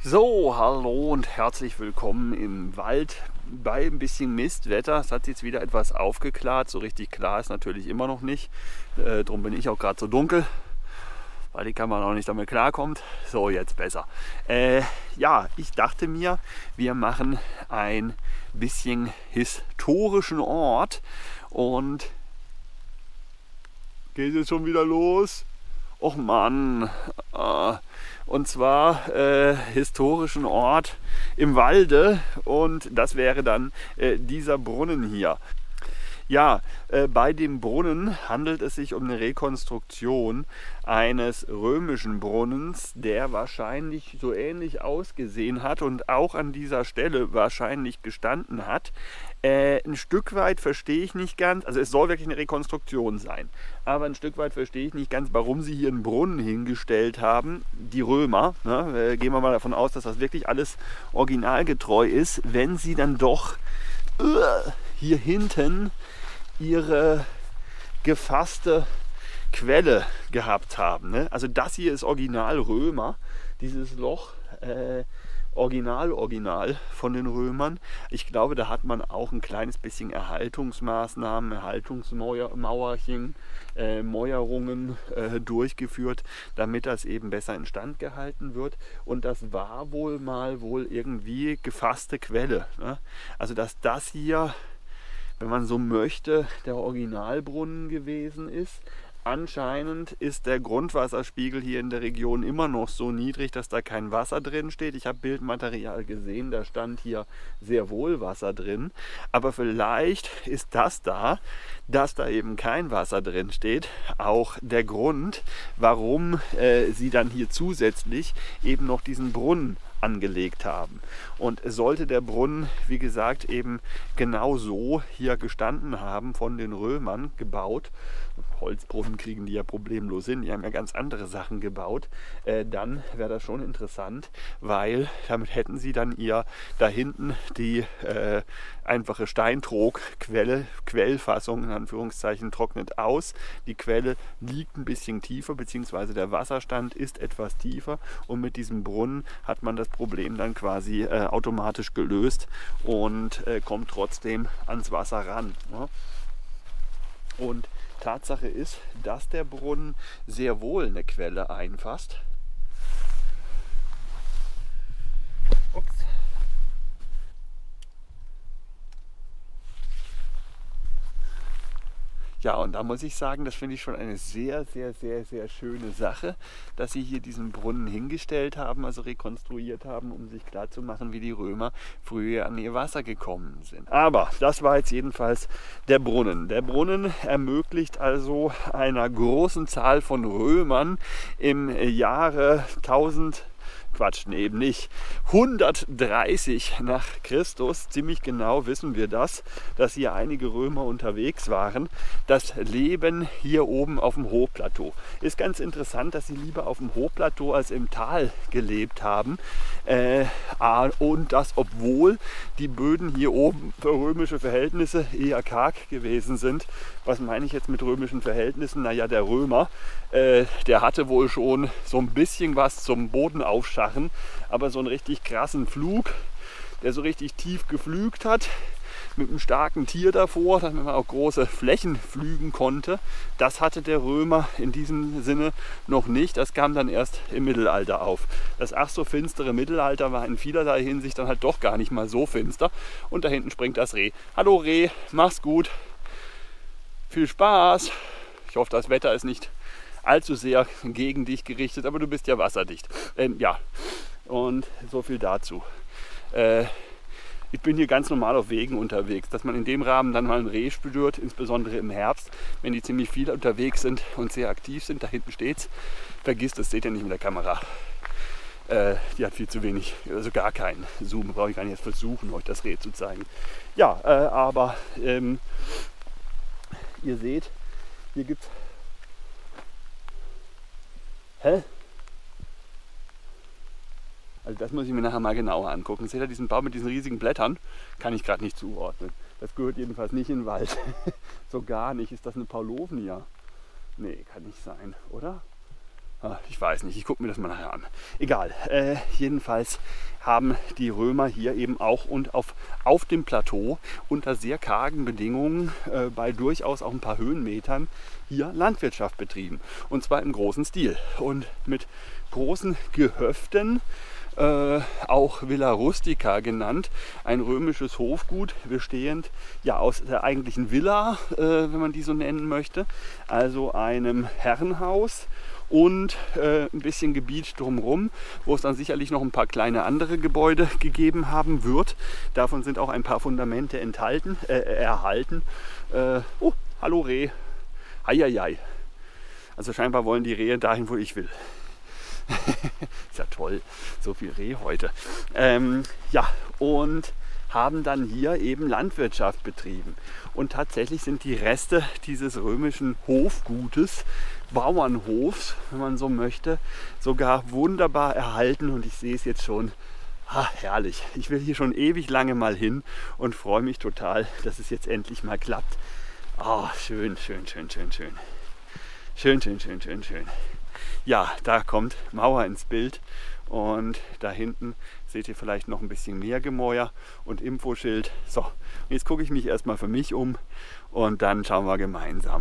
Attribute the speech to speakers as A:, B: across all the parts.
A: So, hallo und herzlich willkommen im Wald bei ein bisschen Mistwetter. Es hat jetzt wieder etwas aufgeklärt. So richtig klar ist natürlich immer noch nicht. Darum bin ich auch gerade so dunkel, weil die Kamera noch nicht damit klarkommt. So, jetzt besser. Ja, ich dachte mir, wir machen ein bisschen historischen Ort. Und geht es schon wieder los? Och Mann. Und zwar historischen Ort im Walde, und das wäre dann dieser Brunnen hier. Ja, bei dem Brunnen handelt es sich um eine Rekonstruktion eines römischen Brunnens, der wahrscheinlich so ähnlich ausgesehen hat und auch an dieser Stelle wahrscheinlich gestanden hat. Ein Stück weit verstehe ich nicht ganz, also es soll wirklich eine Rekonstruktion sein, aber ein Stück weit verstehe ich nicht ganz, warum sie hier einen Brunnen hingestellt haben, die Römer. Ne? Gehen wir mal davon aus, dass das wirklich alles originalgetreu ist, wenn sie dann doch hier hinten ihre gefasste Quelle gehabt haben. Ne? Also das hier ist Original Römer, dieses Loch, Original von den Römern. Ich glaube, da hat man auch ein kleines bisschen Erhaltungsmaßnahmen, Erhaltungsmauerchen, Mäuerungen durchgeführt, damit das eben besser instand gehalten wird. Und das war wohl irgendwie gefasste Quelle. Ne? Also dass das hier, wenn man so möchte, der Originalbrunnen gewesen ist. Anscheinend ist der Grundwasserspiegel hier in der Region immer noch so niedrig, dass da kein Wasser drin steht. Ich habe Bildmaterial gesehen, da stand hier sehr wohl Wasser drin. Aber vielleicht ist das da, dass da eben kein Wasser drin steht, auch der Grund, warum sie dann hier zusätzlich eben noch diesen Brunnen angelegt haben. Und sollte der Brunnen, wie gesagt, eben genau so hier gestanden haben, von den Römern gebaut, Holzbrunnen kriegen die ja problemlos hin, die haben ja ganz andere Sachen gebaut, dann wäre das schon interessant, weil damit hätten sie dann da hinten die einfache Steintrog-Quelle, Quellfassung in Anführungszeichen, trocknet aus. Die Quelle liegt ein bisschen tiefer, beziehungsweise der Wasserstand ist etwas tiefer, und mit diesem Brunnen hat man das Problem dann quasi automatisch gelöst und kommt trotzdem ans Wasser ran. Ne? Und Tatsache ist, dass der Brunnen sehr wohl eine Quelle einfasst. Ups. Ja, und da muss ich sagen, das finde ich schon eine sehr schöne Sache, dass sie hier diesen Brunnen hingestellt haben, also rekonstruiert haben, um sich klarzumachen, wie die Römer früher an ihr Wasser gekommen sind. Aber das war jetzt jedenfalls der Brunnen. Der Brunnen ermöglicht also einer großen Zahl von Römern im Jahre 130 nach Christus, ziemlich genau wissen wir das, dass hier einige Römer unterwegs waren, das Leben hier oben auf dem Hochplateau. Ist ganz interessant, dass sie lieber auf dem Hochplateau als im Tal gelebt haben, und das, obwohl die Böden hier oben für römische Verhältnisse eher karg gewesen sind. Was meine ich jetzt mit römischen Verhältnissen? Naja, der Römer, der hatte wohl schon so ein bisschen was zum Boden aufscharren, aber so einen richtig krassen Flug, der so richtig tief geflügt hat, mit einem starken Tier davor, damit man auch große Flächen flügen konnte, das hatte der Römer in diesem Sinne noch nicht. Das kam dann erst im Mittelalter auf. Das ach so finstere Mittelalter war in vielerlei Hinsicht dann halt doch gar nicht mal so finster. Und da hinten springt das Reh. Hallo Reh, mach's gut. Viel Spaß. Ich hoffe, das Wetter ist nicht allzu sehr gegen dich gerichtet, aber du bist ja wasserdicht. Ja, und so viel dazu. Ich bin hier ganz normal auf Wegen unterwegs. Dass man in dem Rahmen dann mal ein Reh spürt, insbesondere im Herbst, wenn die ziemlich viel unterwegs sind und sehr aktiv sind, da hinten steht's, vergisst es, seht ihr nicht mit der Kamera. Die hat viel zu wenig, also gar keinen Zoom, brauche ich gar nicht erst versuchen, euch das Reh zu zeigen. Ja, aber ihr seht, hier gibt's... Hä? Also das muss ich mir nachher mal genauer angucken. Seht ihr diesen Baum mit diesen riesigen Blättern? Kann ich gerade nicht zuordnen. Das gehört jedenfalls nicht in den Wald. So gar nicht. Ist das eine Paulovnia? Nee, kann nicht sein, oder? Ich weiß nicht, ich gucke mir das mal nachher an. Egal, jedenfalls haben die Römer hier eben auch und auf dem Plateau unter sehr kargen Bedingungen bei durchaus auch ein paar Höhenmetern hier Landwirtschaft betrieben. Und zwar im großen Stil und mit großen Gehöften, auch Villa Rustica genannt, ein römisches Hofgut, bestehend ja aus der eigentlichen Villa, wenn man die so nennen möchte, also einem Herrenhaus und ein bisschen Gebiet drumherum, wo es dann sicherlich noch ein paar kleine andere Gebäude gegeben haben wird. Davon sind auch ein paar Fundamente erhalten. Oh, hallo Reh. Heieiei. Also scheinbar wollen die Rehe dahin, wo ich will. Ist ja toll, so viel Reh heute. Ja, und haben dann hier eben Landwirtschaft betrieben. Und tatsächlich sind die Reste dieses römischen Hofgutes, Bauernhofs, wenn man so möchte, sogar wunderbar erhalten. Und ich sehe es jetzt schon, herrlich. Ich will hier schon ewig lange mal hin und freue mich total, dass es jetzt endlich mal klappt. Schön, schön, schön, schön, schön. Schön, schön, schön, schön, schön. Ja, da kommt Mauer ins Bild und da hinten seht ihr vielleicht noch ein bisschen mehr Gemäuer und Infoschild. So, jetzt gucke ich mich erstmal für mich um und dann schauen wir gemeinsam.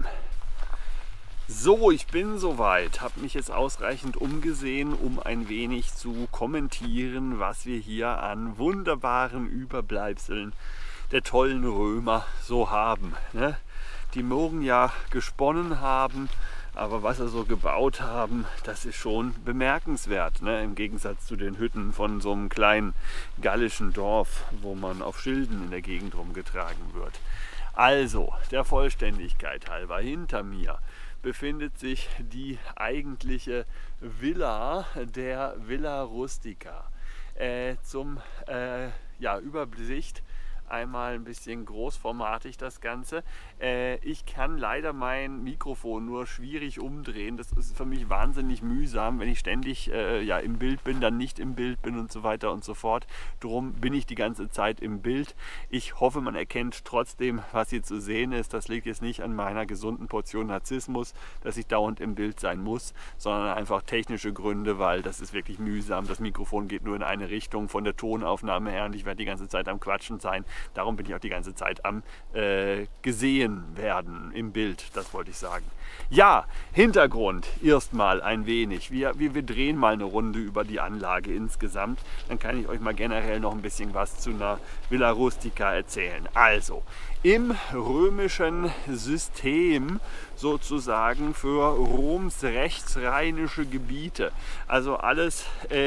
A: So, ich bin soweit, habe mich jetzt ausreichend umgesehen, um ein wenig zu kommentieren, was wir hier an wunderbaren Überbleibseln der tollen Römer so haben. Ne? Die mögen ja gesponnen haben, aber was sie so gebaut haben, das ist schon bemerkenswert, ne? Im Gegensatz zu den Hütten von so einem kleinen gallischen Dorf, wo man auf Schilden in der Gegend rumgetragen wird. Also, der Vollständigkeit halber, hinter mir befindet sich die eigentliche Villa der Villa Rustica. Zum Übersicht einmal ein bisschen großformatig das Ganze. Ich kann leider mein Mikrofon nur schwierig umdrehen. Das ist für mich wahnsinnig mühsam, wenn ich ständig im Bild bin, dann nicht im Bild bin und so weiter und so fort. Drum bin ich die ganze Zeit im Bild. Ich hoffe, man erkennt trotzdem, was hier zu sehen ist. Das liegt jetzt nicht an meiner gesunden Portion Narzissmus, dass ich dauernd im Bild sein muss, sondern einfach technische Gründe, weil das ist wirklich mühsam. Das Mikrofon geht nur in eine Richtung von der Tonaufnahme her und ich werde die ganze Zeit am Quatschen sein. Darum bin ich auch die ganze Zeit am gesehen werden im Bild, das wollte ich sagen. Ja, Hintergrund erstmal ein wenig. Wir drehen mal eine Runde über die Anlage insgesamt. Dann kann ich euch mal generell noch ein bisschen was zu einer Villa Rustica erzählen. Also, im römischen System sozusagen für Roms rechtsrheinische Gebiete, also alles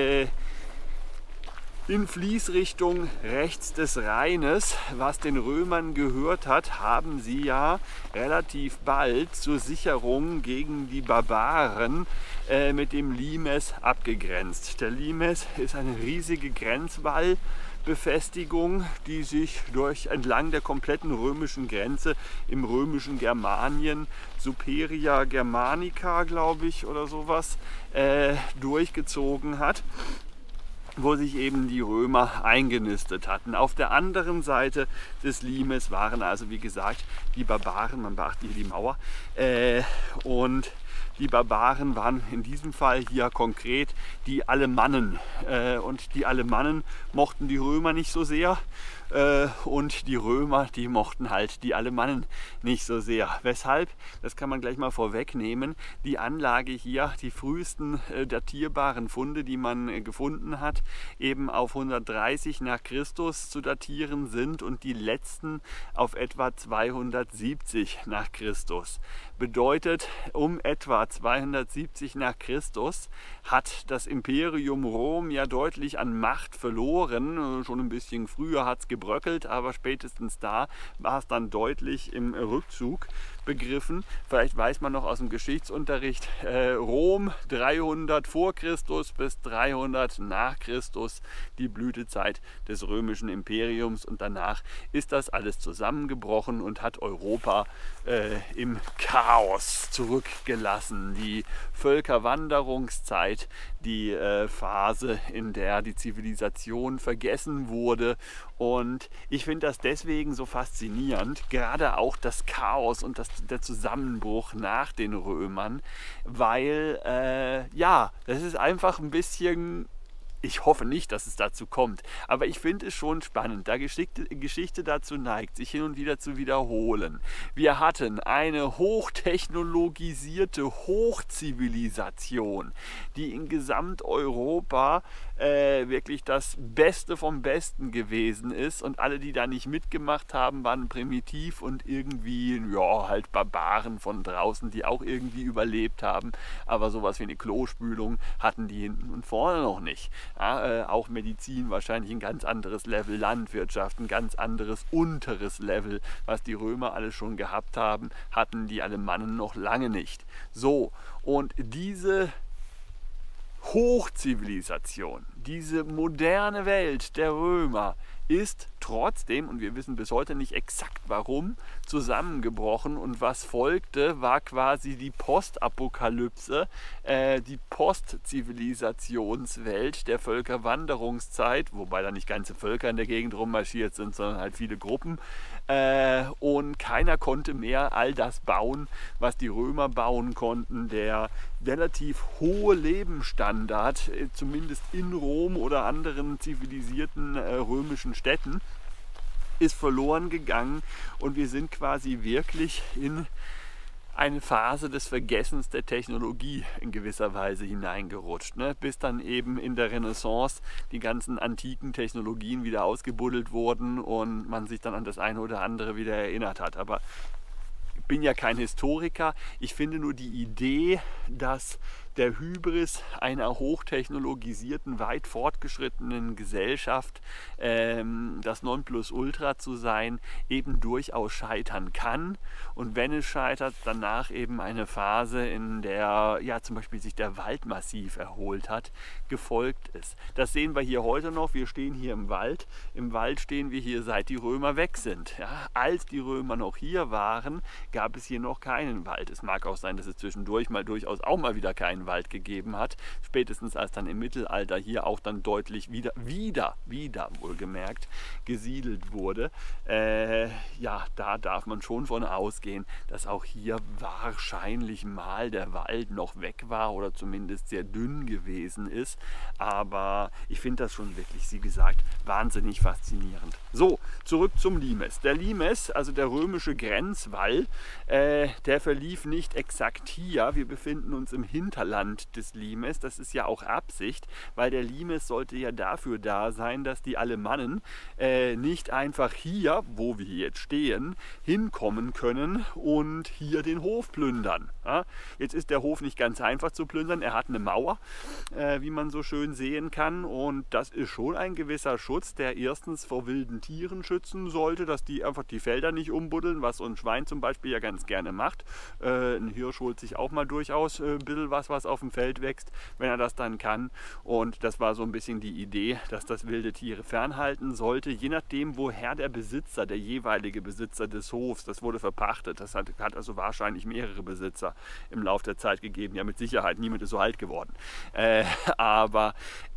A: in Fließrichtung rechts des Rheines, was den Römern gehört hat, haben sie ja relativ bald zur Sicherung gegen die Barbaren mit dem Limes abgegrenzt. Der Limes ist eine riesige Grenzwallbefestigung, die sich entlang der kompletten römischen Grenze im römischen Germanien, Superia Germanica, glaube ich, oder sowas, durchgezogen hat, wo sich eben die Römer eingenistet hatten. Auf der anderen Seite des Limes waren also, wie gesagt, die Barbaren, man beachte hier die Mauer, und die Barbaren waren in diesem Fall hier konkret die Alemannen. Und die Alemannen mochten die Römer nicht so sehr. Und die Römer, die mochten halt die Alemannen nicht so sehr. Weshalb, das kann man gleich mal vorwegnehmen, die Anlage hier, die frühesten datierbaren Funde, die man gefunden hat, eben auf 130 nach Christus zu datieren sind und die letzten auf etwa 270 nach Christus. Bedeutet, um etwa 270 nach Christus hat das Imperium Rom ja deutlich an Macht verloren. Schon ein bisschen früher hat es gebröckelt, aber spätestens da war es dann deutlich im Rückzug begriffen. Vielleicht weiß man noch aus dem Geschichtsunterricht, Rom 300 vor Christus bis 300 nach Christus, die Blütezeit des römischen Imperiums, und danach ist das alles zusammengebrochen und hat Europa im Chaos zurückgelassen. Die Völkerwanderungszeit, die Phase, in der die Zivilisation vergessen wurde, und ich finde das deswegen so faszinierend, gerade auch das Chaos und das der Zusammenbruch nach den Römern, weil ja, das ist einfach ein bisschen. Ich hoffe nicht, dass es dazu kommt, aber ich finde es schon spannend, da Geschichte dazu neigt, sich hin und wieder zu wiederholen. Wir hatten eine hochtechnologisierte Hochzivilisation, die in Gesamteuropa wirklich das Beste vom Besten gewesen ist, und alle, die da nicht mitgemacht haben, waren primitiv und irgendwie, ja, halt Barbaren von draußen, die auch irgendwie überlebt haben, aber sowas wie eine Klospülung hatten die hinten und vorne noch nicht. Ja, auch Medizin wahrscheinlich ein ganz anderes Level, Landwirtschaft ein ganz anderes unteres Level, was die Römer alle schon gehabt haben, hatten die Alemannen noch lange nicht. So, und diese Hochzivilisation, diese moderne Welt der Römer ist trotzdem, und wir wissen bis heute nicht exakt warum, zusammengebrochen, und was folgte, war quasi die Postapokalypse, die Postzivilisationswelt der Völkerwanderungszeit, wobei da nicht ganze Völker in der Gegend rummarschiert sind, sondern halt viele Gruppen, und keiner konnte mehr all das bauen, was die Römer bauen konnten. Der relativ hohe Lebensstandard, zumindest in Rom oder anderen zivilisierten römischen Städten, ist verloren gegangen, und wir sind quasi wirklich in eine Phase des Vergessens der Technologie in gewisser Weise hineingerutscht, ne? Bis dann eben in der Renaissance die ganzen antiken Technologien wieder ausgebuddelt wurden und man sich dann an das eine oder andere wieder erinnert hat. Aber ich bin ja kein Historiker, ich finde nur die Idee, dass der Hybris einer hochtechnologisierten, weit fortgeschrittenen Gesellschaft, das Nonplusultra zu sein, eben durchaus scheitern kann. Und wenn es scheitert, danach eben eine Phase, in der ja zum Beispiel sich der Wald massiv erholt hat, gefolgt ist. Das sehen wir hier heute noch. Wir stehen hier im Wald. Im Wald stehen wir hier, seit die Römer weg sind. Ja, als die Römer noch hier waren, gab es hier noch keinen Wald. Es mag auch sein, dass es zwischendurch mal durchaus auch mal wieder keinen Wald gegeben hat. Spätestens als dann im Mittelalter hier auch dann deutlich wieder wohlgemerkt gesiedelt wurde. Ja, da darf man schon von ausgehen, dass auch hier wahrscheinlich mal der Wald noch weg war oder zumindest sehr dünn gewesen ist. Aber ich finde das schon wirklich, wie gesagt, wahnsinnig faszinierend. So, zurück zum Limes. Der Limes, also der römische Grenzwall, der verlief nicht exakt hier. Wir befinden uns im Hinterland des Limes. Das ist ja auch Absicht, weil der Limes sollte ja dafür da sein, dass die Alemannen nicht einfach hier, wo wir jetzt stehen, hinkommen können und hier den Hof plündern. Ja? Jetzt ist der Hof nicht ganz einfach zu plündern. Er hat eine Mauer, wie man so schön sehen kann, und das ist schon ein gewisser Schutz, der erstens vor wilden Tieren schützen sollte, dass die einfach die Felder nicht umbuddeln, was so ein Schwein zum Beispiel ja ganz gerne macht. Ein Hirsch holt sich auch mal durchaus ein bisschen was auf dem Feld wächst, wenn er das dann kann. Und das war so ein bisschen die Idee, dass das wilde Tiere fernhalten sollte, je nachdem, woher der Besitzer, der jeweilige Besitzer des Hofs, das wurde verpachtet. Das hat also wahrscheinlich mehrere Besitzer im Laufe der Zeit gegeben. Ja, mit Sicherheit, niemand ist so alt geworden. Aber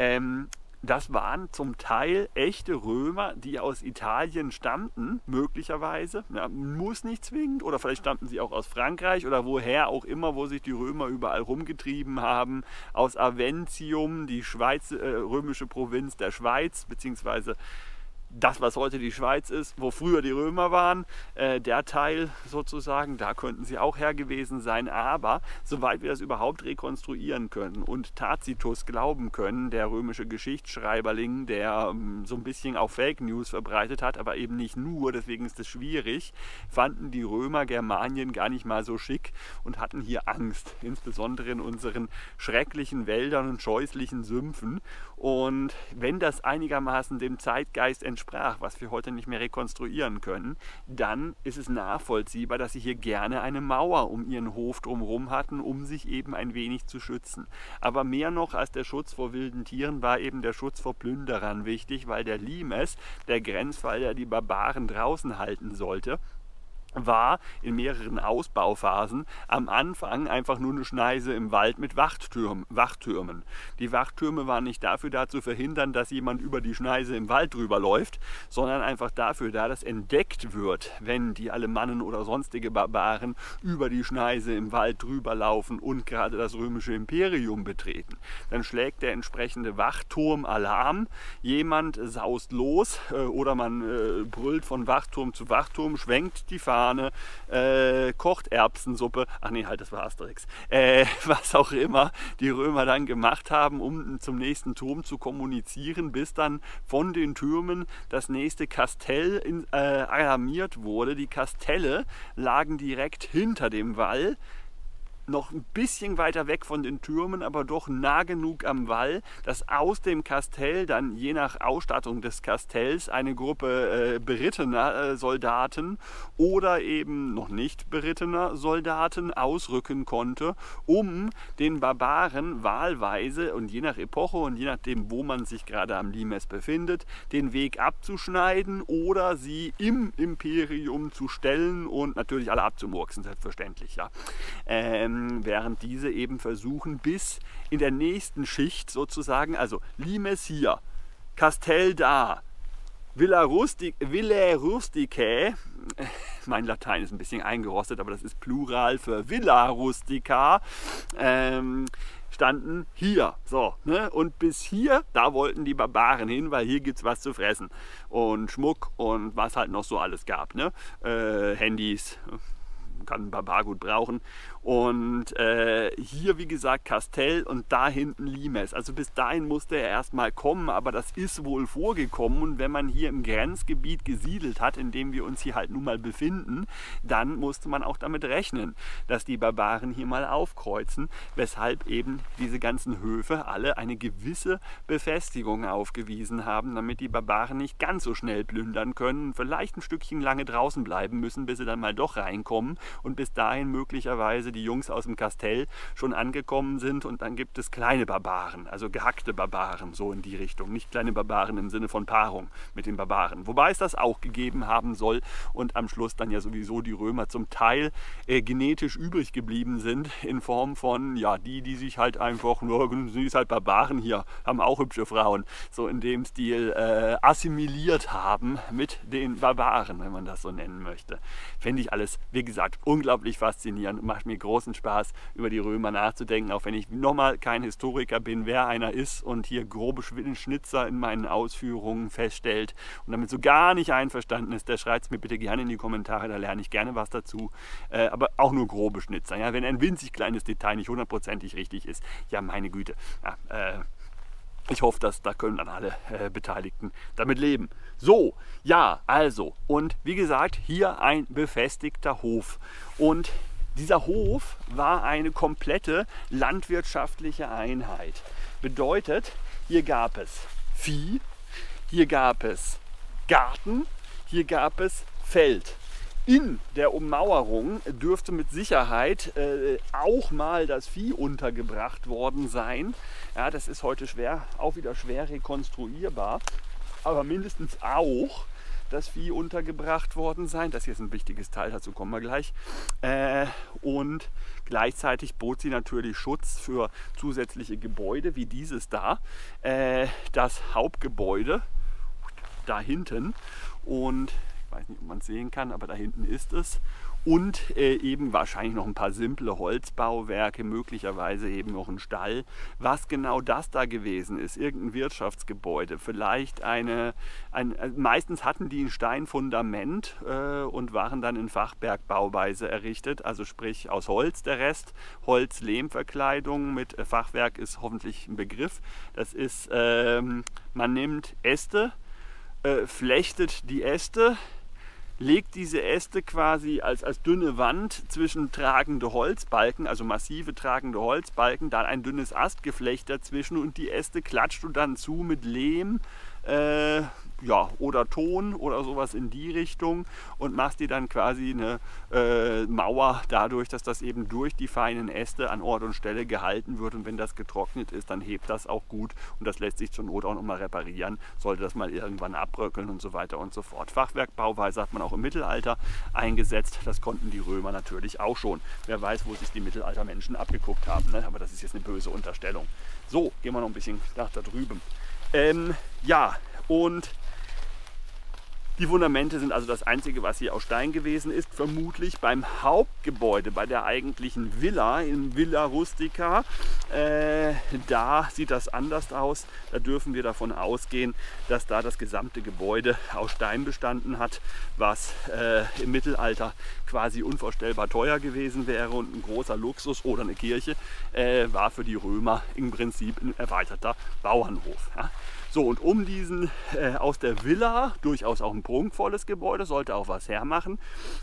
A: das waren zum Teil echte Römer, die aus Italien stammten, möglicherweise. Ja, muss nicht zwingend, oder vielleicht stammten sie auch aus Frankreich oder woher auch immer, wo sich die Römer überall rumgetrieben haben. Aus Aventium, die römische Provinz der Schweiz, beziehungsweise das, was heute die Schweiz ist, wo früher die Römer waren, der Teil sozusagen, da könnten sie auch her gewesen sein. Aber soweit wir das überhaupt rekonstruieren können und Tacitus glauben können, der römische Geschichtsschreiberling, der so ein bisschen auch Fake News verbreitet hat, aber eben nicht nur, deswegen ist es schwierig, fanden die Römer Germanien gar nicht mal so schick und hatten hier Angst, insbesondere in unseren schrecklichen Wäldern und scheußlichen Sümpfen. Und wenn das einigermaßen dem Zeitgeist entsprach, was wir heute nicht mehr rekonstruieren können, dann ist es nachvollziehbar, dass sie hier gerne eine Mauer um ihren Hof drumherum hatten, um sich eben ein wenig zu schützen. Aber mehr noch als der Schutz vor wilden Tieren war eben der Schutz vor Plünderern wichtig, weil der Limes, der Grenzwall, der die Barbaren draußen halten sollte, war in mehreren Ausbauphasen am Anfang einfach nur eine Schneise im Wald mit Wachtürmen. Die Wachtürme waren nicht dafür da zu verhindern, dass jemand über die Schneise im Wald drüber läuft, sondern einfach dafür da, dass entdeckt wird, wenn die Alemannen oder sonstige Barbaren über die Schneise im Wald drüber laufen und gerade das römische Imperium betreten. Dann schlägt der entsprechende Wachturm Alarm, jemand saust los oder man brüllt von Wachturm zu Wachturm, schwenkt die Fahne, kocht Erbsensuppe, ach nee, halt, das war Asterix, was auch immer die Römer dann gemacht haben, um zum nächsten Turm zu kommunizieren, bis dann von den Türmen das nächste Kastell alarmiert wurde. Die Kastelle lagen direkt hinter dem Wall, noch ein bisschen weiter weg von den Türmen, aber doch nah genug am Wall, dass aus dem Kastell dann je nach Ausstattung des Kastells eine Gruppe berittener Soldaten oder eben noch nicht berittener Soldaten ausrücken konnte, um den Barbaren wahlweise und je nach Epoche und je nachdem, wo man sich gerade am Limes befindet, den Weg abzuschneiden oder sie im Imperium zu stellen und natürlich alle abzumurksen, selbstverständlich, ja. Während diese eben versuchen, bis in der nächsten Schicht sozusagen, also Limes hier, Kastell da, Villa Rusticae, mein Latein ist ein bisschen eingerostet, aber das ist Plural für Villa Rustica, standen hier. So, ne? Und bis hier, da wollten die Barbaren hin, weil hier gibt es was zu fressen. Und Schmuck und was halt noch so alles gab. Ne? Handys, kann ein Barbar gut brauchen. Und hier, wie gesagt, Kastell und da hinten Limes. Also bis dahin musste er erstmal kommen, aber das ist wohl vorgekommen. Und wenn man hier im Grenzgebiet gesiedelt hat, in dem wir uns hier halt nun mal befinden, dann musste man auch damit rechnen, dass die Barbaren hier mal aufkreuzen, weshalb eben diese ganzen Höfe alle eine gewisse Befestigung aufgewiesen haben, damit die Barbaren nicht ganz so schnell plündern können und vielleicht ein Stückchen lange draußen bleiben müssen, bis sie dann mal doch reinkommen und bis dahin möglicherweise die Jungs aus dem Kastell schon angekommen sind und dann gibt es kleine Barbaren, also gehackte Barbaren, so in die Richtung. Nicht kleine Barbaren im Sinne von Paarung mit den Barbaren. Wobei es das auch gegeben haben soll und am Schluss dann ja sowieso die Römer zum Teil genetisch übrig geblieben sind in Form von, ja, die sich halt einfach, sie ist halt Barbaren hier, haben auch hübsche Frauen, so in dem Stil assimiliert haben mit den Barbaren, wenn man das so nennen möchte. Finde ich alles, wie gesagt, unglaublich faszinierend, macht mir großen Spaß, über die Römer nachzudenken, auch wenn ich nochmal kein Historiker bin, wer einer ist und hier grobe Schnitzer in meinen Ausführungen feststellt und damit so gar nicht einverstanden ist, der schreibt es mir bitte gerne in die Kommentare, da lerne ich gerne was dazu, aber auch nur grobe Schnitzer, ja? Wenn ein winzig kleines Detail nicht hundertprozentig richtig ist, ja meine Güte, ja, ich hoffe, da können dann alle Beteiligten damit leben. So, ja, also, und wie gesagt, hier ein befestigter Hof. Und dieser Hof war eine komplette landwirtschaftliche Einheit. Bedeutet, hier gab es Vieh, hier gab es Garten, hier gab es Feld. In der Ummauerung dürfte mit Sicherheit auch mal das Vieh untergebracht worden sein. Ja, das ist heute auch wieder schwer rekonstruierbar, aber mindestens auch das Vieh untergebracht worden sein. Das hier ist ein wichtiges Teil, dazu kommen wir gleich. Und gleichzeitig bot sie natürlich Schutz für zusätzliche Gebäude wie dieses da. Das Hauptgebäude da hinten und ich weiß nicht, ob man es sehen kann, aber da hinten ist es. Und eben wahrscheinlich noch ein paar simple Holzbauwerke, möglicherweise eben noch ein Stall. Was genau das da gewesen ist, irgendein Wirtschaftsgebäude, vielleicht meistens hatten die ein Steinfundament und waren dann in Fachwerkbauweise errichtet, also sprich aus Holz der Rest, Holz-Lehmverkleidung mit Fachwerk ist hoffentlich ein Begriff. Das ist, man nimmt Äste, flechtet die Äste, legt diese Äste quasi als dünne Wand zwischen tragende Holzbalken, also massive tragende Holzbalken, dann ein dünnes Astgeflecht dazwischen und die Äste klatscht du dann zu mit Lehm, ja, oder Ton oder sowas in die Richtung und machst dir dann quasi eine Mauer dadurch, dass das eben durch die feinen Äste an Ort und Stelle gehalten wird, und wenn das getrocknet ist, dann hebt das auch gut und das lässt sich zur Not auch nochmal reparieren, sollte das mal irgendwann abbröckeln und so weiter und so fort. Fachwerkbauweise hat man auch im Mittelalter eingesetzt, das konnten die Römer natürlich auch schon. Wer weiß, wo sich die Mittelaltermenschen abgeguckt haben, ne? Aber das ist jetzt eine böse Unterstellung. So, gehen wir noch ein bisschen nach da drüben. Ja, und die Fundamente sind also das Einzige, was hier aus Stein gewesen ist. Vermutlich beim Hauptgebäude, bei der eigentlichen Villa, in Villa Rustica, da sieht das anders aus. Da dürfen wir davon ausgehen, dass da das gesamte Gebäude aus Stein bestanden hat, was im Mittelalter quasi unvorstellbar teuer gewesen wäre, und ein großer Luxus oder eine Kirche war für die Römer im Prinzip ein erweiterter Bauernhof. Ja. So, und um diesen aus der Villa, durchaus auch ein prunkvolles Gebäude, sollte auch was hermachen,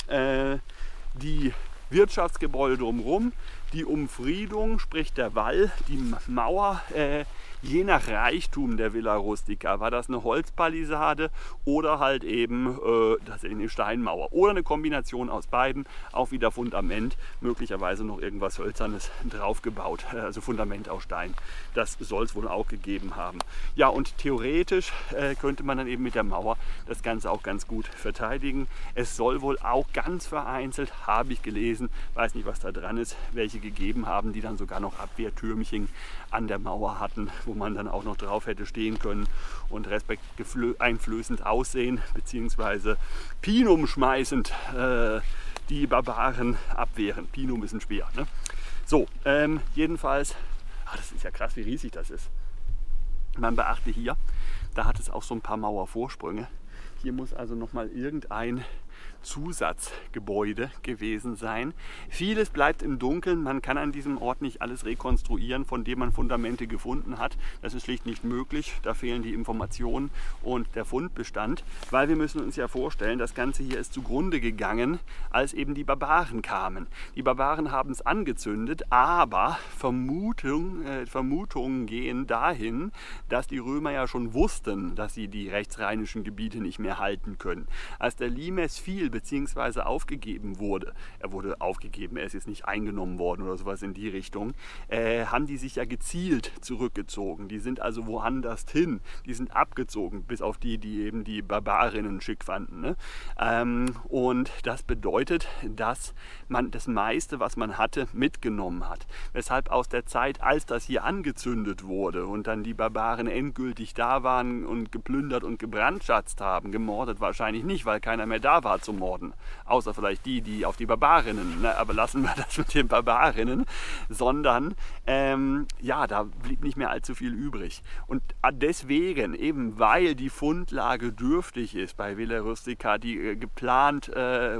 A: die Wirtschaftsgebäude drumherum, die Umfriedung, sprich der Wall, die Mauer, je nach Reichtum der Villa Rustica, war das eine Holzpalisade oder halt eben eine Steinmauer oder eine Kombination aus beiden, auch wieder Fundament, möglicherweise noch irgendwas Hölzernes draufgebaut, also Fundament aus Stein. Das soll es wohl auch gegeben haben. Ja, und theoretisch könnte man dann eben mit der Mauer das Ganze auch ganz gut verteidigen. Es soll wohl auch ganz vereinzelt, habe ich gelesen, weiß nicht, was da dran ist, welche gegeben haben, die dann sogar noch Abwehrtürmchen an der Mauer hatten, wo man dann auch noch drauf hätte stehen können und respekteinflößend aussehen, beziehungsweise Pinum schmeißend die Barbaren abwehren. Pinum ist ein Speer. Ne? So, jedenfalls, das ist ja krass, wie riesig das ist. Man beachte hier, da hat es auch so ein paar Mauervorsprünge. Hier muss also nochmal irgendein Zusatzgebäude gewesen sein. Vieles bleibt im Dunkeln. Man kann an diesem Ort nicht alles rekonstruieren, von dem man Fundamente gefunden hat. Das ist schlicht nicht möglich. Da fehlen die Informationen und der Fundbestand, weil wir müssen uns ja vorstellen, das Ganze hier ist zugrunde gegangen, als eben die Barbaren kamen. Die Barbaren haben es angezündet, aber Vermutungen gehen dahin, dass die Römer ja schon wussten, dass sie die rechtsrheinischen Gebiete nicht mehr halten können. Als der Limes fiel bzw. aufgegeben wurde, er wurde aufgegeben, er ist jetzt nicht eingenommen worden oder sowas in die Richtung, haben die sich ja gezielt zurückgezogen. Die sind also woanders hin, die sind abgezogen, bis auf die, die eben die Barbarinnen schick fanden. Ne? Und das bedeutet, dass man das meiste, was man hatte, mitgenommen hat. Weshalb aus der Zeit, als das hier angezündet wurde und dann die Barbaren endgültig da waren und geplündert und gebrandschatzt haben, gemordet wahrscheinlich nicht, weil keiner mehr da war zum Morden, außer vielleicht die, die auf die Barbarinnen, ne? Aber lassen wir das mit den Barbarinnen, sondern ja, da blieb nicht mehr allzu viel übrig. Und deswegen, eben weil die Fundlage dürftig ist bei Villa Rustica, die geplant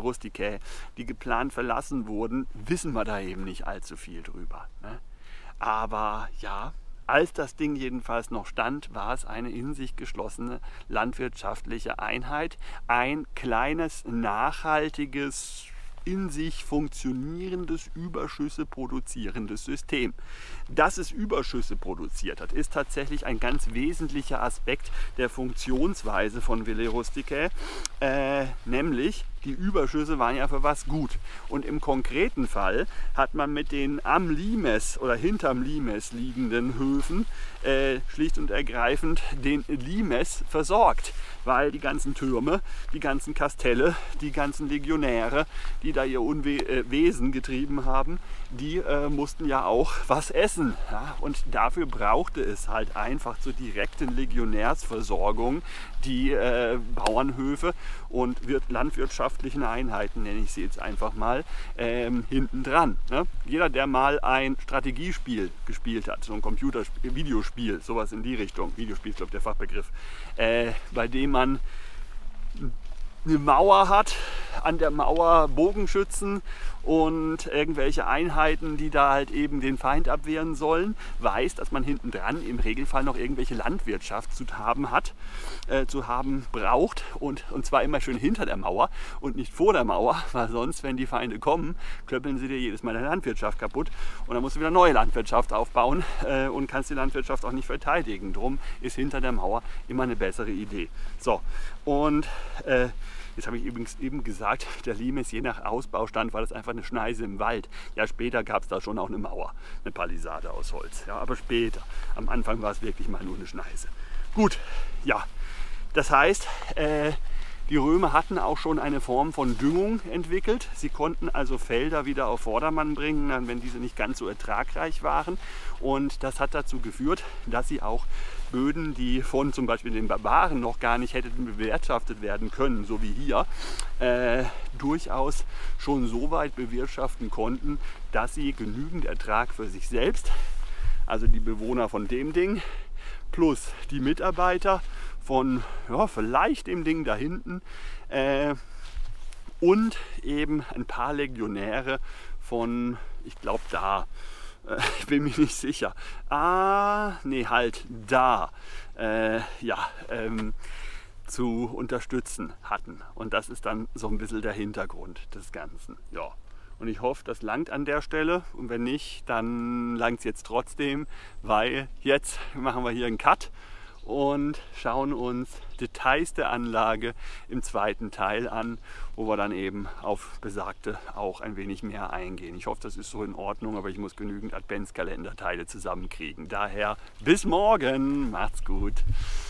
A: verlassen wurden, wissen wir da eben nicht allzu viel drüber. Ne? Aber ja, als das Ding jedenfalls noch stand, war es eine in sich geschlossene landwirtschaftliche Einheit. Ein kleines, nachhaltiges, in sich funktionierendes, Überschüsse produzierendes System. Dass es Überschüsse produziert hat, ist tatsächlich ein ganz wesentlicher Aspekt der Funktionsweise von Villa Rustica, nämlich die Überschüsse waren ja für was gut. Und im konkreten Fall hat man mit den am Limes oder hinterm Limes liegenden Höfen schlicht und ergreifend den Limes versorgt. Weil die ganzen Türme, die ganzen Kastelle, die ganzen Legionäre, die da ihr Unwesen getrieben haben, die mussten ja auch was essen. Ja? Und dafür brauchte es halt einfach zur direkten Legionärsversorgung die Bauernhöfe und landwirtschaftlichen Einheiten, nenne ich sie jetzt einfach mal, hinten dran. Ne? Jeder, der mal ein Strategiespiel gespielt hat, so ein Videospiel, sowas in die Richtung, Videospiel ist glaube ich der Fachbegriff, bei dem man eine Mauer hat, an der Mauer Bogenschützen und irgendwelche Einheiten, die da halt eben den Feind abwehren sollen, weiß, dass man hinten dran im Regelfall noch irgendwelche Landwirtschaft zu haben braucht und zwar immer schön hinter der Mauer und nicht vor der Mauer, weil sonst, wenn die Feinde kommen, klöppeln sie dir jedes Mal deine Landwirtschaft kaputt und dann musst du wieder neue Landwirtschaft aufbauen und kannst die Landwirtschaft auch nicht verteidigen. Drum ist hinter der Mauer immer eine bessere Idee. So, und jetzt habe ich übrigens eben gesagt, der Limes, je nach Ausbaustand, war das einfach eine Schneise im Wald. Ja, später gab es da schon auch eine Mauer, eine Palisade aus Holz. Ja, aber später. Am Anfang war es wirklich mal nur eine Schneise. Gut, ja. Das heißt, die Römer hatten auch schon eine Form von Düngung entwickelt. Sie konnten also Felder wieder auf Vordermann bringen, wenn diese nicht ganz so ertragreich waren. Und das hat dazu geführt, dass sie auch Böden, die von zum Beispiel den Barbaren noch gar nicht hätten bewirtschaftet werden können, so wie hier, durchaus schon so weit bewirtschaften konnten, dass sie genügend Ertrag für sich selbst, also die Bewohner von dem Ding, plus die Mitarbeiter von vielleicht dem Ding da hinten und eben ein paar Legionäre von, ich glaube da, ich bin mir nicht sicher, zu unterstützen hatten. Und das ist dann so ein bisschen der Hintergrund des Ganzen. Ja. Und ich hoffe, das langt an der Stelle. Und wenn nicht, dann langt es jetzt trotzdem, weil jetzt machen wir hier einen Cut und schauen uns Details der Anlage im zweiten Teil an, wo wir dann eben auf besagte auch ein wenig mehr eingehen. Ich hoffe, das ist so in Ordnung, aber ich muss genügend Adventskalenderteile zusammenkriegen. Daher bis morgen, macht's gut.